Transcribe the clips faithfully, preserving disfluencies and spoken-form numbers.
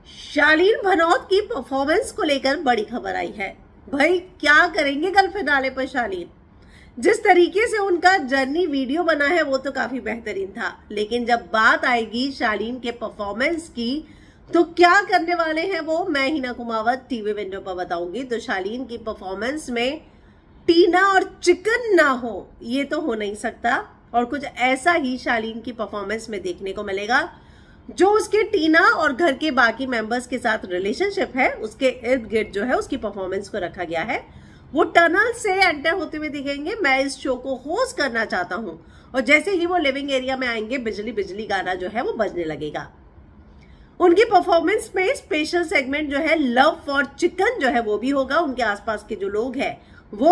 शालीन भनौत की परफॉर्मेंस को लेकर बड़ी खबर आई है। भाई क्या करेंगे कल फिनाले पर शालीन। जिस तरीके से उनका जर्नी वीडियो बना है वो तो काफी बेहतरीन था, लेकिन जब बात आएगी शालीन के परफॉर्मेंस की तो क्या करने वाले हैं वो मैं हिना कुमावत टीवी विंडो पर बताऊंगी। तो शालीन की परफॉर्मेंस में टीना और चिकन ना हो ये तो हो नहीं सकता, और कुछ ऐसा ही शालीन की परफॉर्मेंस में देखने को मिलेगा। जो उसके टीना और घर के बाकी मेंबर्स के साथ रिलेशनशिप है उसके इर्द गिर्द जो है उसकी परफॉर्मेंस को रखा गया है। वो टनल से एंटर होते हुए दिखेंगे। मैं इस शो को होस्ट करना चाहता हूं, और जैसे ही वो लिविंग एरिया में आएंगे बिजली बिजली गाना जो है वो बजने लगेगा। उनकी परफॉर्मेंस में स्पेशल सेगमेंट जो है लव फॉर चिकन जो है वो भी होगा। उनके आसपास के जो लोग हैं वो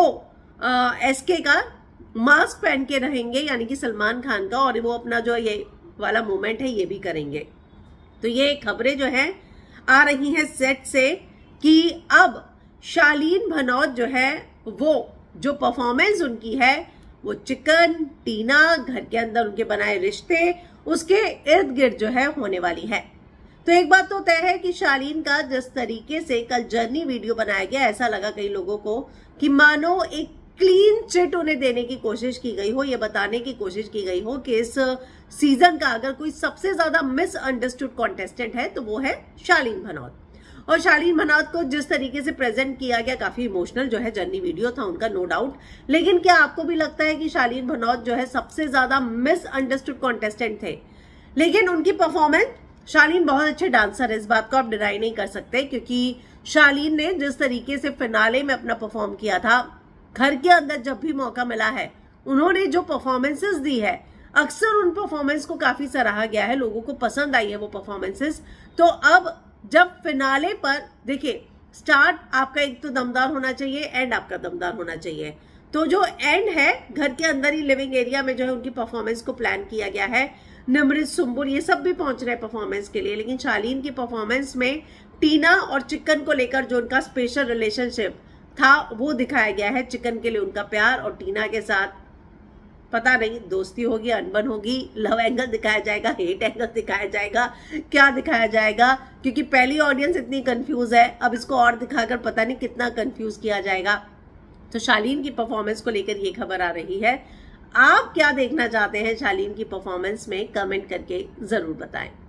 एसके का मास्क पहन के रहेंगे, यानी कि सलमान खान का, और वो अपना जो ये वाला मोमेंट है ये भी करेंगे। तो ये खबरें जो है आ रही हैं सेट से कि अब शालीन भनौत जो है वो जो परफॉर्मेंस उनकी है वो चिकन, टीना, घर के अंदर उनके बनाए रिश्ते, उसके इर्द गिर्द जो है होने वाली है। तो एक बात तो तय है कि शालीन का जिस तरीके से कल जर्नी वीडियो बनाया गया, ऐसा लगा कई लोगों को कि मानो एक क्लीन चिट उन्हें देने की कोशिश की गई हो, ये बताने की कोशिश की गई हो कि इस सीजन का अगर कोई सबसे ज्यादा मिसअंडरस्टूड कॉन्टेस्टेंट है तो वो है शालीन भनौत। और शालीन भनौत को जिस तरीके से प्रेजेंट किया गया काफी इमोशनल जो है जर्नी वीडियो था उनका, नो डाउट। लेकिन क्या आपको भी लगता है कि शालीन भनौत जो है सबसे ज्यादा मिसअंडरस्टूड कॉन्टेस्टेंट थे? लेकिन उनकी परफॉर्मेंस, शालीन बहुत अच्छे डांसर है, इस बात को आप डिनाई नहीं कर सकते, क्योंकि शालीन ने जिस तरीके से फिनाले में अपना परफॉर्म किया था, घर के अंदर जब भी मौका मिला है उन्होंने जो परफॉर्मेंसेस दी है, अक्सर उन परफॉर्मेंस को काफी सराहा गया है, लोगों को पसंद आई है वो परफॉर्मेंसेस। तो अब जब फिनाले पर देखिए, स्टार्ट आपका एक तो दमदार होना चाहिए, एंड आपका दमदार होना चाहिए। तो जो एंड है घर के अंदर ही लिविंग एरिया में जो है उनकी परफॉर्मेंस को प्लान किया गया है। निमृत, सुंबुल ये सब भी पहुंच रहे हैं परफॉर्मेंस के लिए, लेकिन शालीन की परफॉर्मेंस में टीना और चिकन को लेकर जो उनका स्पेशल रिलेशनशिप था वो दिखाया गया है। चिकन के लिए उनका प्यार और टीना के साथ पता नहीं दोस्ती होगी, अनबन होगी, लव एंगल दिखाया जाएगा, हेट एंगल दिखाया जाएगा, क्या दिखाया जाएगा, क्योंकि पहली ऑडियंस इतनी कंफ्यूज है, अब इसको और दिखाकर पता नहीं कितना कंफ्यूज किया जाएगा। तो शालीन की परफॉर्मेंस को लेकर ये खबर आ रही है। आप क्या देखना चाहते हैं शालीन की परफॉर्मेंस में, कमेंट करके जरूर बताएं।